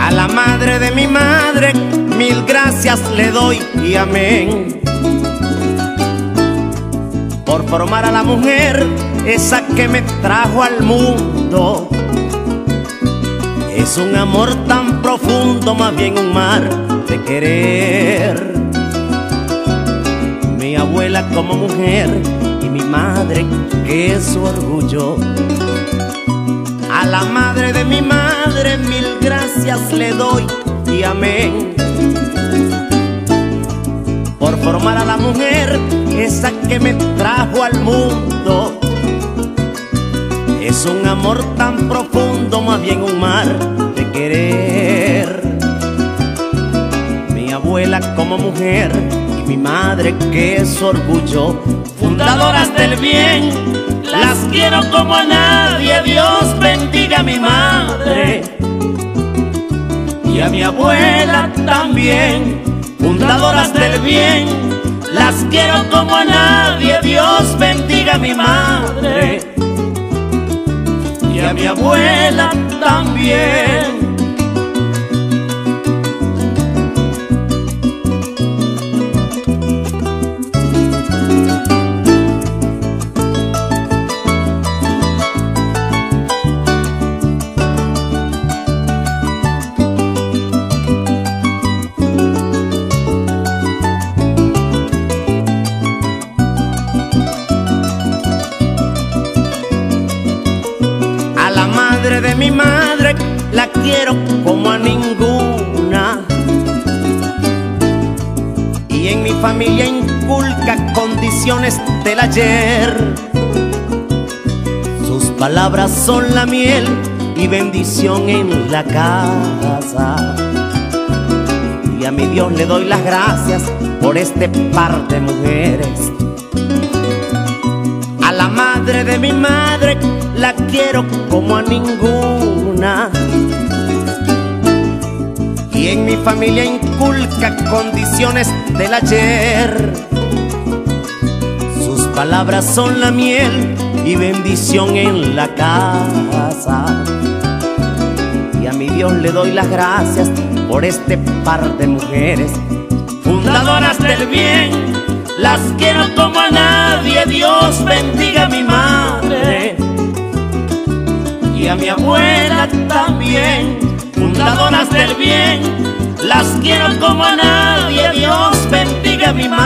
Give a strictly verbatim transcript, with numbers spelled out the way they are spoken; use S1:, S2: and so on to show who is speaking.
S1: A la madre de mi madre, mil gracias le doy y amén, por formar a la mujer, esa que me trajo al mundo. Es un amor tan profundo, más bien un mar de querer. Mi abuela como mujer y mi madre que es su orgullo. A la madre de mi madre mil gracias le doy y amén, por formar a la mujer, esa que me trajo al mundo. Es un amor tan profundo, más bien un mar de querer. Mi abuela como mujer y mi madre que es su orgullo, fundadoras del bien, las quiero como a nadie. Dios bendiga a mi madre y a mi abuela también, fundadoras del bien, las quiero como a nadie. Dios bendiga a mi madre y a mi abuela también. De mi madre la quiero como a ninguna, y en mi familia inculca condiciones del ayer. Sus palabras son la miel y bendición en la casa, y a mi Dios le doy las gracias por este par de mujeres. A la madre de mi madre la quiero como a ninguna, y en mi familia inculca condiciones del ayer. Sus palabras son la miel y bendición en la casa, y a mi Dios le doy las gracias por este par de mujeres, fundadoras del bien, las quiero como a nadie. Dios bendiga a mi madre y a mi abuela también, fundadoras del bien, las quiero como a nadie. Dios bendiga a mi madre